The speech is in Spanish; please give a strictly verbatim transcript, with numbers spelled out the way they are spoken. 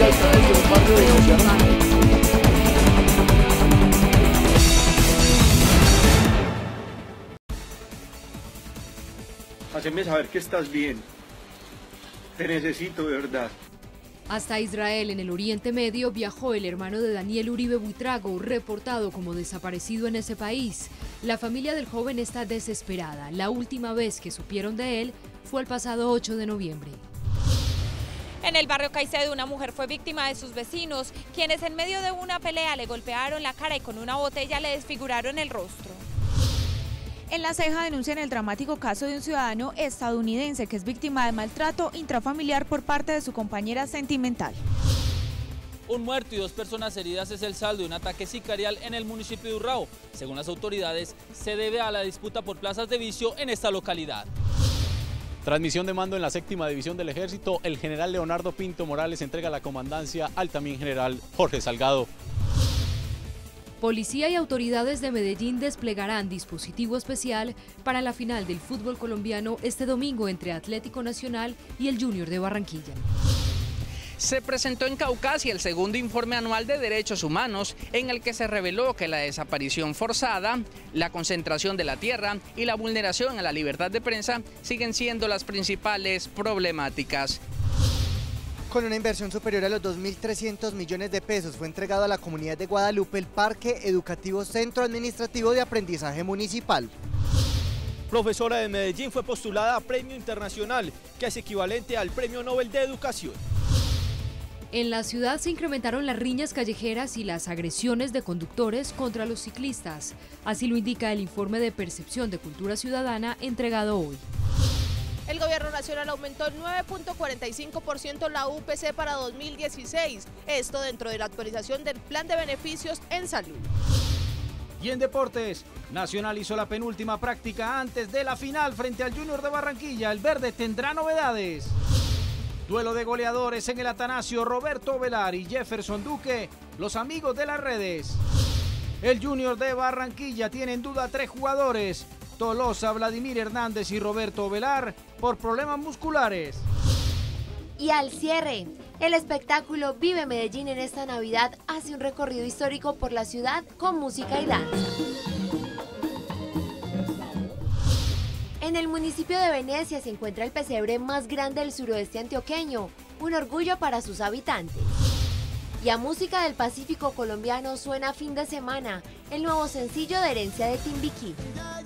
Colombia, estamos en un barrio de Ciudad. Haceme saber que estás bien. Te necesito de verdad. Hasta Israel, en el Oriente Medio, viajó el hermano de Daniel Uribe Buitrago, reportado como desaparecido en ese país. La familia del joven está desesperada. La última vez que supieron de él fue el pasado ocho de noviembre. En el barrio Caicedo, una mujer fue víctima de sus vecinos, quienes en medio de una pelea le golpearon la cara y con una botella le desfiguraron el rostro. En La Ceja denuncian el dramático caso de un ciudadano estadounidense que es víctima de maltrato intrafamiliar por parte de su compañera sentimental. Un muerto y dos personas heridas es el saldo de un ataque sicarial en el municipio de Urrao. Según las autoridades, se debe a la disputa por plazas de vicio en esta localidad. Transmisión de mando en la séptima división del Ejército, el general Leonardo Pinto Morales entrega la comandancia al también general Jorge Salgado. Policía y autoridades de Medellín desplegarán dispositivo especial para la final del fútbol colombiano este domingo entre Atlético Nacional y el Junior de Barranquilla. Se presentó en Caucasia el segundo informe anual de derechos humanos en el que se reveló que la desaparición forzada, la concentración de la tierra y la vulneración a la libertad de prensa siguen siendo las principales problemáticas. Con una inversión superior a los dos mil trescientos millones de pesos fue entregado a la comunidad de Guadalupe el Parque Educativo Centro Administrativo de Aprendizaje Municipal. Profesora de Medellín fue postulada a Premio Internacional, que es equivalente al Premio Nobel de Educación. En la ciudad se incrementaron las riñas callejeras y las agresiones de conductores contra los ciclistas. Así lo indica el informe de percepción de cultura ciudadana entregado hoy. El gobierno nacional aumentó nueve punto cuarenta y cinco por ciento la U P C para dos mil dieciséis, esto dentro de la actualización del plan de beneficios en salud. Y en deportes, Nacional hizo la penúltima práctica antes de la final frente al Junior de Barranquilla. El verde tendrá novedades. Duelo de goleadores en el Atanasio, Roberto Velar y Jefferson Duque, los amigos de las redes. El Junior de Barranquilla tiene en duda a tres jugadores, Tolosa, Vladimir Hernández y Roberto Velar, por problemas musculares. Y al cierre, el espectáculo Vive Medellín en esta Navidad hace un recorrido histórico por la ciudad con música y danza. En el municipio de Venecia se encuentra el pesebre más grande del suroeste antioqueño, un orgullo para sus habitantes. Y a música del Pacífico colombiano suena Fin de Semana, el nuevo sencillo de Herencia de Timbiquí.